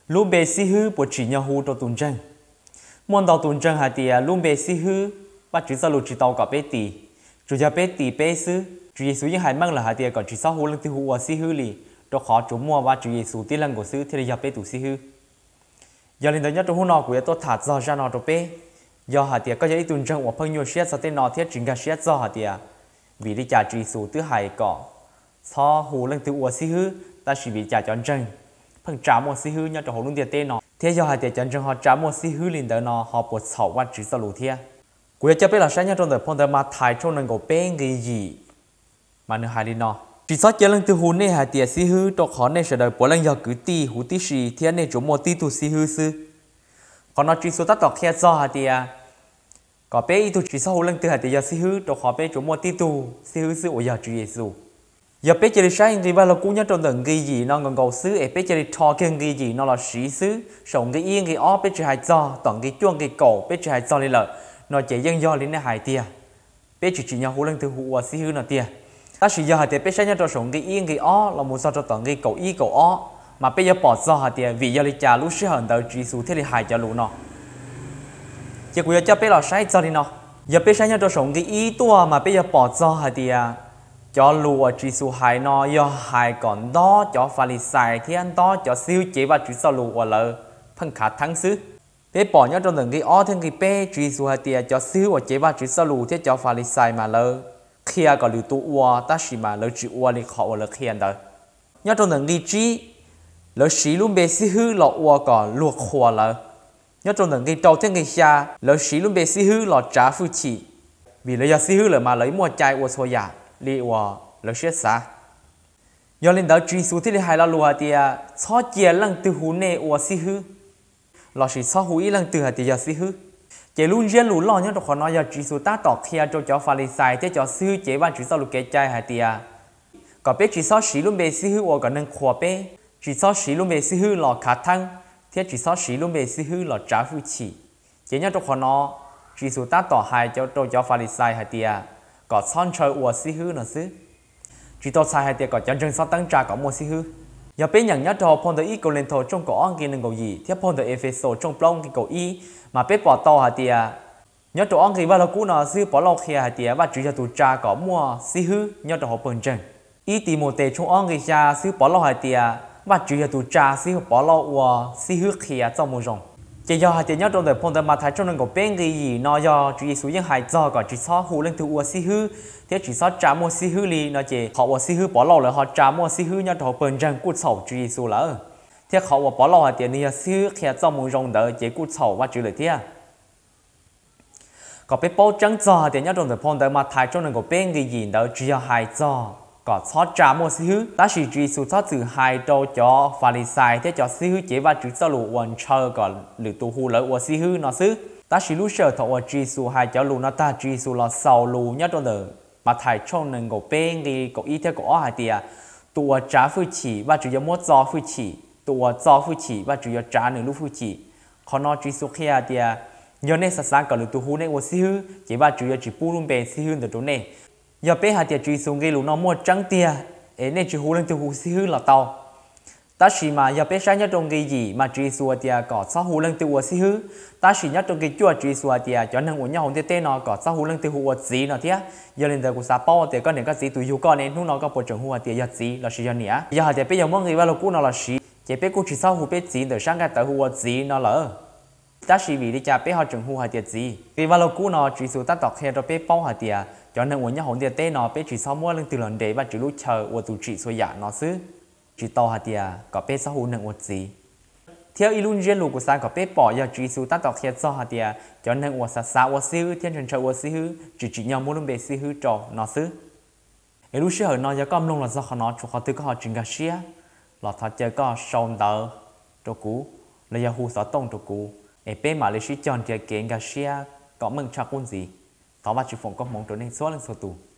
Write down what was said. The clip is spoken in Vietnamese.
luôn bề si hư bộ chỉ nhau hù cho tuần trăng môn đầu tuần trăng hà tiề luôn bề si hư bắt chỉ sao lụt chỉ tàu cả bê tì chủ nhà bê tì bê sư chủ Giêsu những hải mang là hà tiề còn chỉ sao hù lần tiêu hù và si hư lì cho khó chủ mua và chủ Giêsu tiên lần của sư thì là bê tù si hư giờ lên tới nhất trong hù nọ của tôi thả do ra nọ cho bê do hà tiề có những tuần trăng của phong nhiêu xét sao tên nọ thiết chính cả xét do hà tiề vì đi trả chủ Giêsu thứ hải cọ so hù lần tiêu hù si hư ta chỉ bị trả chọn trăng phần trả một si hư nhau cho họ luôn tiền tên nó thế do hai tiền chân chân họ trả một si hư liền tới nó họ bột sầu và chỉ sao lù thia cuối cho biết là sáng nhau trong đời phong đời mà thái trong lần cổ bên cái gì mà nữa hai đi nó chỉ sót chơi lần từ hù này hai tiền si hư cho họ này sẽ đời bốn lần giờ cứ ti hù ti xì thiên này chỗ một ti tu si hư sư còn nó chỉ số tác tọt khe do hai tiền có bé ít tu chỉ sau hù lần từ hai tiền giờ si hư cho họ bé chỗ một ti tu si hư sư ở giờ chủ Giêsu giờ bé chơi sai thì bây giờ cũng nhớ trong từng cái gì nó còn cầu xứ bé chơi thò cái gì nó là sĩ xứ sống cái yên cái ó bé chơi hài do toàn cái chuông cái cổ bé chơi hài do lên lợi nó chạy dân do lên nó hài tia bé chỉ nhau hú lên từ hú xí hư nó tia ta chỉ giờ hài tia bé sai nhớ trong sống cái yên cái ó là một sao cho toàn cái cổ y cổ ó mà bé giờ bỏ do hài tia vì giờ đi trả lúc xưa hận tới chỉ số thế thì hài cho lũ nó chỉ cũng giờ cho bé là sai do đi nó giờ bé sai nhớ trong sống cái y tua mà bé giờ bỏ do hài tia cho lùa chỉ số hai nó do hai còn đó cho pha lì xài thiên đó cho siêu chế và chỉ số lùa là phân khả thắng xứ bé bỏ nhớ trong từng cái ó thêm cái bé chỉ số hai tiền cho siêu và chế và chỉ số lùa thế cho pha lì xài mà lơ kia còn lưu tụ ua ta chỉ mà lơ chỉ ua thì họ là kia đó nhớ trong từng cái chỉ lơ xí luôn bé xí hư lọ ua còn luộc khoa lơ nhớ trong từng cái đầu thêm cái xa lơ xí luôn bé xí hư lọ trả phu chỉ vì lơ giờ xí hư là mà lấy mua chai ua xua giả li wa lo xét xa do lên đó truy số thì hai là lùa thì xóa chia lần từ hú nè wa si hư lo chỉ xóa hú ý lần từ hạt thì giờ si hư chỉ luôn riêng lù lo nhớ được họ nói giờ truy số ta tọt kia cho pha lì xài thế cho si hư chế ban chỉ số lù kẹt trai hạt thì có biết chỉ xóa xí luôn bề si hư wa còn nên khoa bé chỉ xóa xí luôn bề si hư lò khả thăng thế chỉ xóa xí luôn bề si hư lò trả phu chỉ chỉ nhớ được họ nói truy số ta tọt hai cho pha lì xài hạt thì có son chơi ua si hư nó xứ chỉ tao sai hai tiệt có chân chân sao tăng trà có mua si hư giờ bé nhận nhớ cho phong tới ý cầu lên thầu trong cổ ăn kia nên cầu gì tiếp phong tới efeso trong plong cái cầu y mà bé bỏ to hai tiệt nhớ cho ăn kia vào là cũ nó xứ bỏ lọc kia hai tiệt và chỉ cho tụ trà có mua si hư nhớ cho họ bận chân ý tìm một tệ trong ăn kia cha xứ bỏ lọc hai tiệt và chỉ cho tụ trà xứ bỏ lọc ua si hư kia trong một rồng chỉ do hai tiếng nhớ trong đời phong đời mà thái trong lần của bên cái gì nó do chủ Giêsu những hại do có chỉ so hù lên từ ua si hư thế chỉ so trả mua si hư li nó chỉ họ ua si hư bỏ lậu là họ trả mua si hư nhớ họ bền răng cút sầu chủ Giêsu lỡ thế họ ua bỏ lậu hai tiếng này si hư khi trong một rồng đỡ chỉ cút sầu và chữ lời thế có biết bao trắng do hai tiếng nhớ trong đời phong đời mà thái trong lần của bên cái gì đó chỉ do hại do có so trả mua si hư ta chỉ Giêsu so từ hai đầu cho pha lì xài thế cho si hư chế và chữ sao lù quần chờ còn lử tu hù lỡ của si hư nó xứ ta chỉ lúc sợ thọ Giêsu hai cho lù nó ta Giêsu là sau lù nhất trong đời mà thải trong nền cổ bên thì cổ ý theo cổ hai tiệt tua trả phu chỉ và chữ cho mót do phu chỉ tua do phu chỉ và chữ cho trả nửa lúc phu chỉ còn nó Giêsu kia tiệt nhớ nên sáng còn lử tu hù này của si hư chế và chữ cho chỉ pu luôn bền si hư từ chỗ này giờ bé hạt tiệt truy xuống cái lũ nó mua trắng tia, ấy nên chỉ hú lên từ hú xí hư là tàu. Ta chỉ mà giờ bé sáng nhất trong cái gì mà truy xuống tia có sao hú lên từ hú xí hư, ta chỉ nhất trong cái chua truy xuống tia cho nên uống nhau hồn tê nó có sao hú lên từ hú gì nó thế, giờ lên từ hú sa bao thì có những cái gì tùy hú con nên lúc nó có bộ trưởng hú tia giờ gì là gì nhỉ? Giờ hạt tiệt bé giờ mọi người vào lúc cũ nó là gì, chỉ bé cũng chỉ sao hú bé gì từ sáng cái tới hú gì nó lỡ. Ta chỉ vì đi cha bé họ trưởng hú hạt tiệt gì, vì vào lúc cũ nó truy xuống ta tọt khe cho bé bao hạt tiệt cho nên uống nhau hồn tiền tê nó bé chỉ sau mua lên từ lần để và chỉ lúc chờ uống tụ chỉ số giả nó xứ chỉ to hạt tiền có bé sau hồn nâng uống gì theo illusion lục của sang có bé bỏ giờ chỉ số ta tọt kẹt do hạt tiền cho nên uống sa uống xứ thiên trần chờ uống xứ chỉ nhau mua luôn bé xứ trò nó xứ illusion ở nó giờ có lông là do nó chủ họ từ có họ trình cả xía là họ chơi có sòng tờ trò cũ là giờ hú sợ tông trò cũ bé mà lấy sĩ chọn chơi kiện cả xía có mừng chắc quân gì tao bắt chịu phòng có mong trở nên số lần số tù